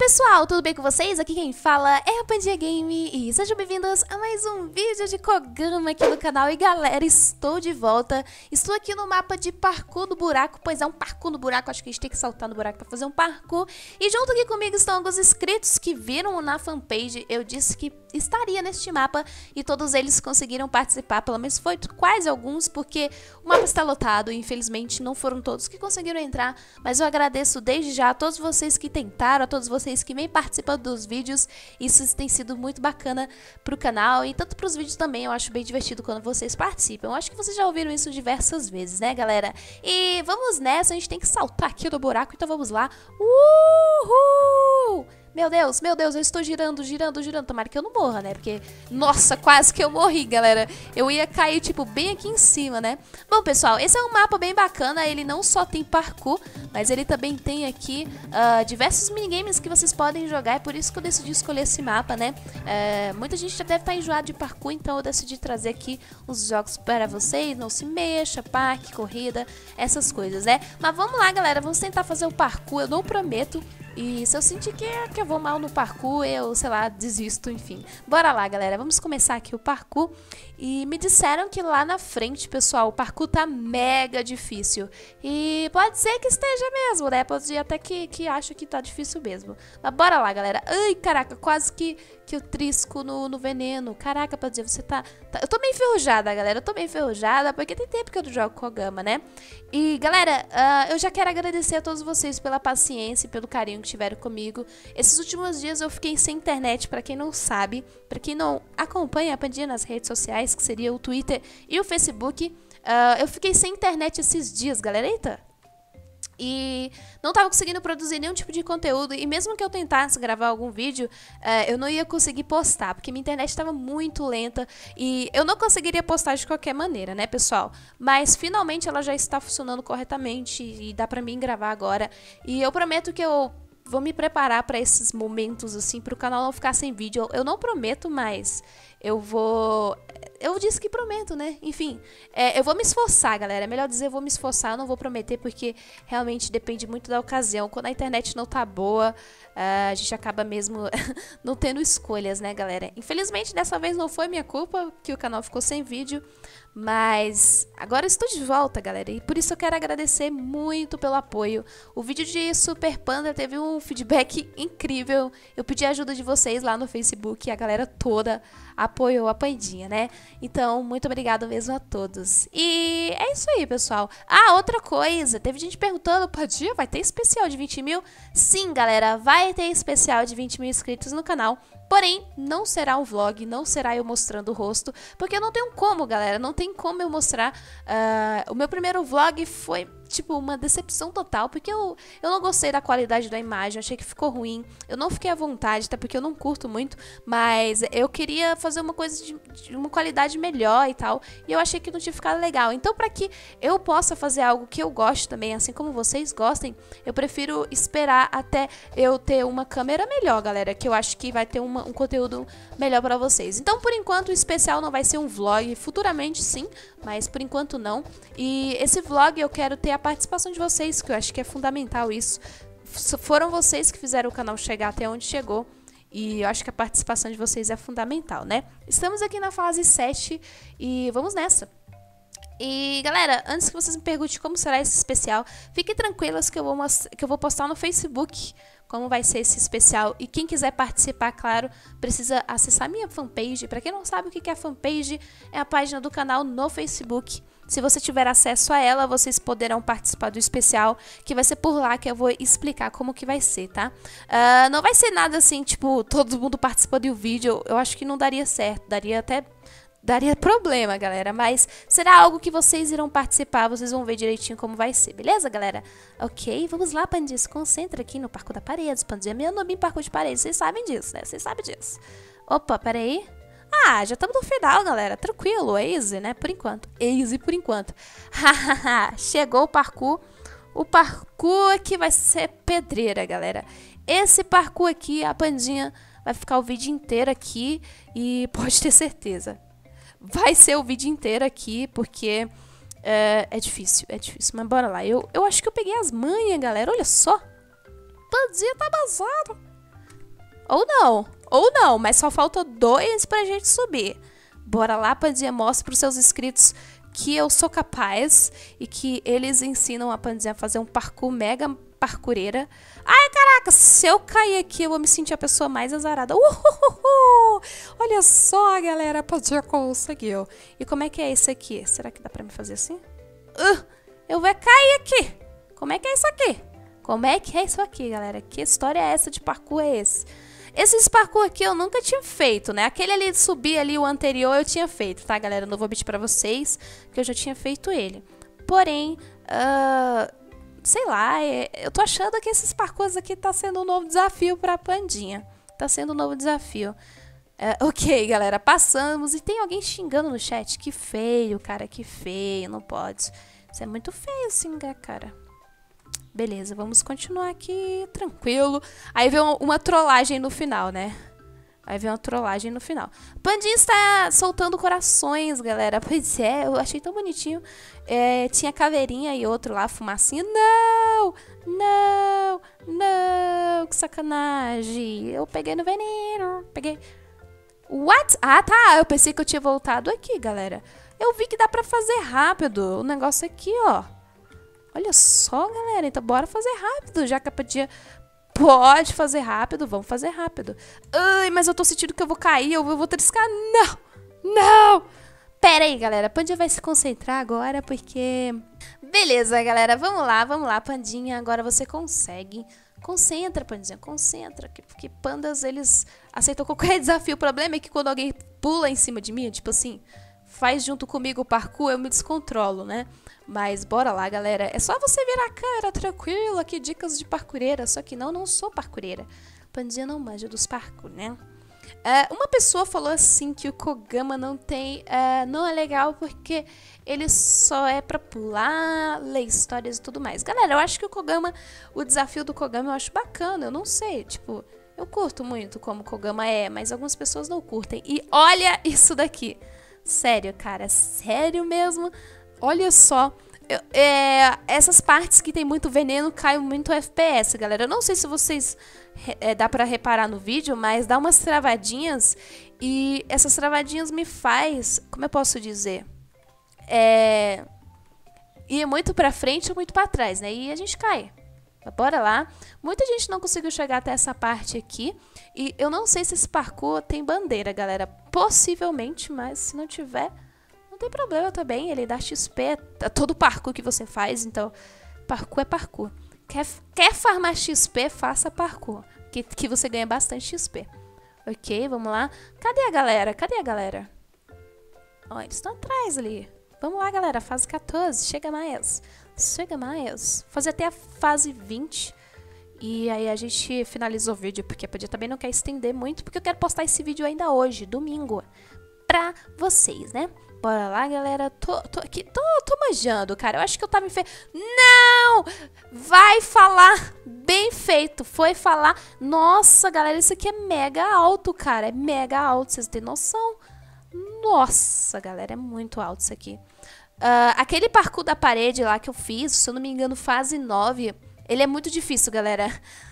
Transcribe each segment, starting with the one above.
pessoal, tudo bem com vocês? Aqui quem fala é a Pandinha Game e sejam bem-vindos a mais um vídeo de Kogama aqui no canal. E galera, estou de volta, estou aqui no mapa de parkour no buraco, pois é um parkour no buraco, acho que a gente tem que saltar no buraco para fazer um parkour. E junto aqui comigo estão alguns inscritos que viram na fanpage, eu disse que estaria neste mapa e todos eles conseguiram participar, pelo menos foi quase alguns, porque o mapa está lotado e infelizmente não foram todos que conseguiram entrar, mas eu agradeço desde já a todos vocês que tentaram, a todos vocês que vêm participando dos vídeos. Isso tem sido muito bacana pro canal e tanto pros vídeos também. Eu acho bem divertido quando vocês participam. Eu acho que vocês já ouviram isso diversas vezes, né, galera? E vamos nessa, a gente tem que saltar aqui do buraco, então vamos lá. Uhul! Meu Deus, eu estou girando. Tomara que eu não morra, né? Porque, nossa, quase que eu morri, galera. Eu ia cair, tipo, bem aqui em cima, né? Bom, pessoal, esse é um mapa bem bacana. Ele não só tem parkour, mas ele também tem aqui diversos minigames que vocês podem jogar. É por isso que eu decidi escolher esse mapa, né? Muita gente já deve estar enjoada de parkour, então eu decidi trazer aqui uns jogos para vocês. Não se mexa, parque, corrida, essas coisas, né? Mas vamos lá, galera. Vamos tentar fazer o parkour. Eu não prometo. E se eu sentir que eu vou mal no parkour, eu, sei lá, desisto, enfim. Bora lá, galera. Vamos começar aqui o parkour. E me disseram que lá na frente, pessoal, o parkour tá mega difícil. E pode ser que esteja mesmo, né? Pode ser até que acho que tá difícil mesmo. Mas bora lá, galera. Ai, caraca, quase que eu trisco no veneno. Caraca, pode dizer, você tá... Eu tô meio enferrujada, galera. Eu tô meio enferrujada, porque tem tempo que eu não jogo Kogama, né? E, galera, eu já quero agradecer a todos vocês pela paciência e pelo carinho que tiveram comigo. Esses últimos dias eu fiquei sem internet, pra quem não sabe, pra quem não acompanha a Pandinha nas redes sociais, que seria o Twitter e o Facebook, eu fiquei sem internet esses dias, galera. Eita! E não tava conseguindo produzir nenhum tipo de conteúdo. E mesmo que eu tentasse gravar algum vídeo, eu não ia conseguir postar, porque minha internet estava muito lenta. E eu não conseguiria postar de qualquer maneira, né, pessoal? Mas finalmente ela já está funcionando corretamente e dá pra mim gravar agora. E eu prometo que eu vou me preparar pra esses momentos, assim, pro canal não ficar sem vídeo. Eu não prometo, mas eu vou... Eu disse que prometo, né? Enfim, eu vou me esforçar, galera. É melhor dizer eu vou me esforçar, eu não vou prometer, porque realmente depende muito da ocasião. Quando a internet não tá boa, a gente acaba mesmo não tendo escolhas, né, galera? Infelizmente, dessa vez não foi minha culpa que o canal ficou sem vídeo, mas agora eu estou de volta, galera. E por isso eu quero agradecer muito pelo apoio. O vídeo de Super Panda teve um feedback incrível. Eu pedi a ajuda de vocês lá no Facebook e a galera toda apoiou a Pandinha, né? Então, muito obrigada mesmo a todos. E é isso aí, pessoal. Ah, outra coisa. Teve gente perguntando, Pandinha, vai ter especial de 20 mil? Sim, galera, vai ter especial de 20 mil inscritos no canal. Porém, não será um vlog, não será eu mostrando o rosto, porque eu não tenho como, galera, não tem como eu mostrar. O meu primeiro vlog foi, tipo, uma decepção total, porque eu não gostei da qualidade da imagem, achei que ficou ruim, eu não fiquei à vontade, até porque eu não curto muito, mas eu queria fazer uma coisa de uma qualidade melhor e tal, e eu achei que não tinha ficado legal. Então, para que eu possa fazer algo que eu gosto também, assim como vocês gostem, eu prefiro esperar até eu ter uma câmera melhor, galera, que eu acho que vai ter um conteúdo melhor para vocês. Então, por enquanto, o especial não vai ser um vlog, futuramente sim, mas por enquanto não. E esse vlog eu quero ter a participação de vocês, que eu acho que é fundamental isso. Foram vocês que fizeram o canal chegar até onde chegou. E eu acho que a participação de vocês é fundamental, né? Estamos aqui na fase 7 e vamos nessa. E galera, antes que vocês me perguntem como será esse especial, fiquem tranquilas que eu vou postar no Facebook como vai ser esse especial. E quem quiser participar, claro, precisa acessar minha fanpage. Pra quem não sabe o que é a fanpage, é a página do canal no Facebook. Se você tiver acesso a ela, vocês poderão participar do especial, que vai ser por lá que eu vou explicar como que vai ser, tá? Não vai ser nada assim, tipo, todo mundo participando do vídeo. Eu acho que não daria certo, daria problema, galera, mas será algo que vocês irão participar, vocês vão ver direitinho como vai ser, beleza, galera? Ok, vamos lá, Pandinha, se concentra aqui no parkour da parede, Pandinha, meu nome em parkour de parede, vocês sabem disso, né? Vocês sabem disso. Opa, peraí. Ah, já estamos no final, galera, tranquilo, é easy, né? Por enquanto, easy por enquanto. Hahaha, chegou o parkour aqui vai ser pedreira, galera. Esse parkour aqui, a Pandinha vai ficar o vídeo inteiro aqui e pode ter certeza. Vai ser o vídeo inteiro aqui, porque é difícil, mas bora lá. Eu acho que eu peguei as manhas, galera, olha só. Pandinha tá vazado. Ou não, mas só falta 2 pra gente subir. Bora lá, Pandinha, mostra pros seus inscritos que eu sou capaz e que eles ensinam a Pandinha a fazer um parkour mega parkoureira. Ai, caraca, se eu cair aqui, eu vou me sentir a pessoa mais azarada. Olha só, galera, a Pandinha conseguiu. E como é que é esse aqui? Será que dá pra me fazer assim? Eu vou cair aqui. Como é que é isso aqui? Como é que é isso aqui, galera? Que história é essa de parkour é esse? Esses parkour aqui eu nunca tinha feito, né? Aquele ali de subir ali, o anterior, eu tinha feito, tá, galera? Eu não vou mentir pra vocês, que eu já tinha feito ele. Porém, sei lá, eu tô achando que esses parkours aqui tá sendo um novo desafio pra Pandinha. Tá sendo um novo desafio. Ok, galera, passamos. E tem alguém xingando no chat. Que feio, cara, que feio, não pode. Isso é muito feio xingar, cara. Beleza, vamos continuar aqui, tranquilo. Aí vem uma trollagem no final, né? Aí vem uma trollagem no final. Pandinha está soltando corações, galera. Pois é, eu achei tão bonitinho. Tinha caveirinha e outro lá, fumacinha. Não! Não! Não! Que sacanagem. Eu peguei no veneno. Peguei... What? Ah, tá. Eu pensei que eu tinha voltado aqui, galera. Eu vi que dá pra fazer rápido. O negócio aqui, ó. Olha só, galera. Então, bora fazer rápido. Já que a Pandinha pode fazer rápido, vamos fazer rápido. Ai, mas eu tô sentindo que eu vou cair. Eu vou triscar. Não! Não! Pera aí, galera. A Pandinha vai se concentrar agora, porque... Beleza, galera. Vamos lá, Pandinha. Agora você consegue. Concentra, Pandinha. Concentra. Porque pandas, eles aceitam qualquer desafio. O problema é que quando alguém pula em cima de mim, tipo assim... Faz junto comigo o parkour, eu me descontrolo, né? Mas bora lá, galera. É só você virar a cara, tranquilo. Aqui, dicas de parkoureira. Só que não sou parkoureira. Pandinha não manja dos parkour, né? Uma pessoa falou assim que o Kogama não tem... não é legal porque ele só é pra pular, ler histórias e tudo mais. Galera, eu acho que o Kogama... O desafio do Kogama eu acho bacana. Eu não sei, tipo... Eu curto muito como o Kogama é, mas algumas pessoas não curtem. E olha isso daqui. Sério, cara, sério mesmo. Olha só, essas partes que tem muito veneno caem muito FPS, galera. Eu não sei se vocês dá pra reparar no vídeo, mas dá umas travadinhas. E essas travadinhas me faz, como eu posso dizer, ir muito pra frente ou muito pra trás, né? E a gente cai. Bora lá. Muita gente não conseguiu chegar até essa parte aqui. E eu não sei se esse parkour tem bandeira, galera. Possivelmente, mas se não tiver, não tem problema também. Ele dá XP a todo parkour que você faz. Então, parkour é parkour. Quer farmar XP, faça parkour. Que você ganha bastante XP. Ok, vamos lá. Cadê a galera? Cadê a galera? Ó, eles estão atrás ali. Vamos lá, galera. Fase 14. Chega mais. Chega mais. Fazer até a fase 20. E aí a gente finaliza o vídeo, porque a Pandinha também não quer estender muito, porque eu quero postar esse vídeo ainda hoje, domingo, pra vocês, né? Bora lá, galera. Tô aqui, tô manjando, cara. Eu acho que eu tava Não! Vai falar bem feito. Foi falar... Nossa, galera, isso aqui é mega alto, cara. É mega alto, vocês têm noção? Nossa, galera, é muito alto isso aqui. Aquele parkour da parede lá que eu fiz, se eu não me engano, fase 9, ele é muito difícil, galera.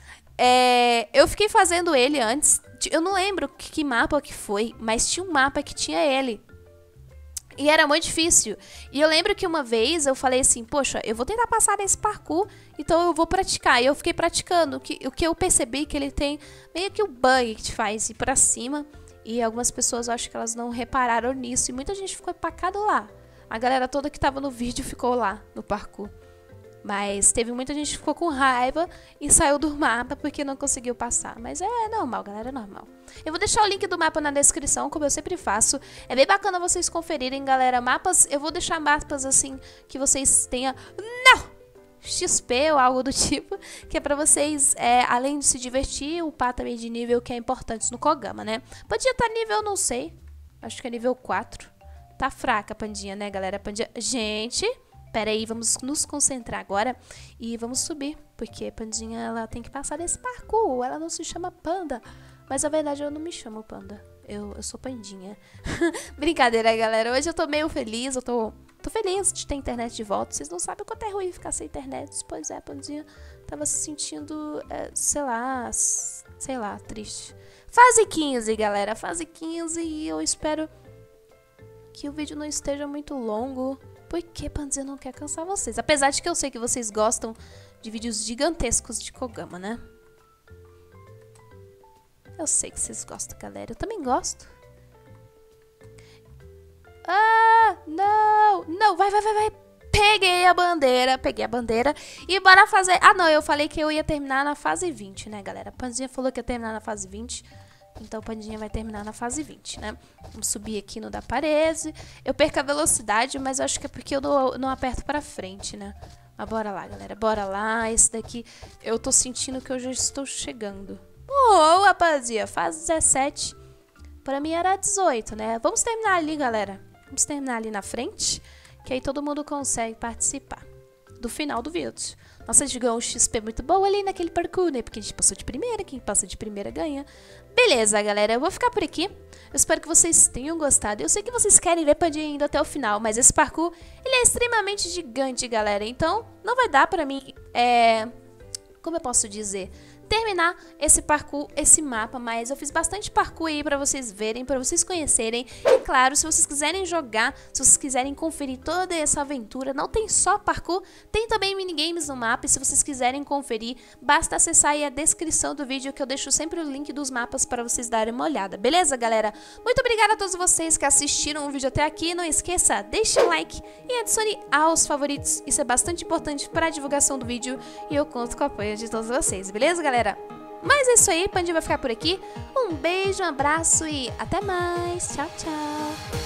Eu fiquei fazendo ele antes. Eu não lembro que mapa que foi, mas tinha um mapa que tinha ele. E era muito difícil. E eu lembro que uma vez eu falei assim, poxa, eu vou tentar passar nesse parkour, então eu vou praticar. E eu fiquei praticando. O que eu percebi que ele tem meio que o bug que te faz ir pra cima. E algumas pessoas, eu acho que elas não repararam nisso. E muita gente ficou empacado lá. A galera toda que tava no vídeo ficou lá, no parkour. Mas teve muita gente que ficou com raiva e saiu do mapa porque não conseguiu passar. Mas é normal, galera, é normal. Eu vou deixar o link do mapa na descrição, como eu sempre faço. É bem bacana vocês conferirem, galera. Mapas, eu vou deixar mapas assim que vocês tenham... Não! XP ou algo do tipo, que é pra vocês, além de se divertir, upar também de nível que é importante no Kogama, né? Podia estar nível, não sei, acho que é nível 4. Tá fraca a Pandinha, né, galera? Pandinha... Gente, pera aí, vamos nos concentrar agora e vamos subir, porque a Pandinha, ela tem que passar desse parkour, ela não se chama Panda, mas na verdade eu não me chamo Panda, eu sou Pandinha. Brincadeira, galera, hoje eu tô meio feliz, eu tô Tô feliz de ter internet de volta. Vocês não sabem o quanto é ruim ficar sem internet. Pois é, Pandinha tava se sentindo, sei lá, triste. Fase 15, galera. Fase 15 e eu espero que o vídeo não esteja muito longo. Porque Pandinha não quer cansar vocês. Apesar de que eu sei que vocês gostam de vídeos gigantescos de Kogama, né? Eu sei que vocês gostam, galera. Eu também gosto. Ah, não. Não, vai. Peguei a bandeira e bora fazer... Ah, não, eu falei que eu ia terminar na fase 20, né, galera? Pandinha falou que ia terminar na fase 20, então Pandinha vai terminar na fase 20, né? Vamos subir aqui no da parede. Eu perco a velocidade, mas eu acho que é porque eu não aperto pra frente, né? Mas bora lá, galera, bora lá. Esse daqui, eu tô sentindo que eu já estou chegando. Boa, Pandinha, fase 17. Pra mim era 18, né? Vamos terminar ali, galera. Vamos terminar ali na frente, que aí todo mundo consegue participar do final do vídeo. Nossa, a gente ganhou um XP muito bom ali naquele parkour, né? Porque a gente passou de primeira, quem passa de primeira ganha. Beleza, galera, eu vou ficar por aqui. Eu espero que vocês tenham gostado. Eu sei que vocês querem ver Pandinha indo até o final, mas esse parkour, ele é extremamente gigante, galera. Então, não vai dar pra mim, como eu posso dizer, terminar esse parkour, esse mapa, mas eu fiz bastante parkour aí pra vocês verem, pra vocês conhecerem. E claro, se vocês quiserem jogar, se vocês quiserem conferir toda essa aventura, não tem só parkour, tem também minigames no mapa, e se vocês quiserem conferir, basta acessar aí a descrição do vídeo, que eu deixo sempre o link dos mapas pra vocês darem uma olhada, beleza, galera? Muito obrigada a todos vocês que assistiram o vídeo até aqui, não esqueça, deixe um like e adicione aos favoritos, isso é bastante importante pra divulgação do vídeo, e eu conto com o apoio de todos vocês, beleza, galera? Mas é isso aí, Pandinha vai ficar por aqui. Um beijo, um abraço e até mais. Tchau, tchau.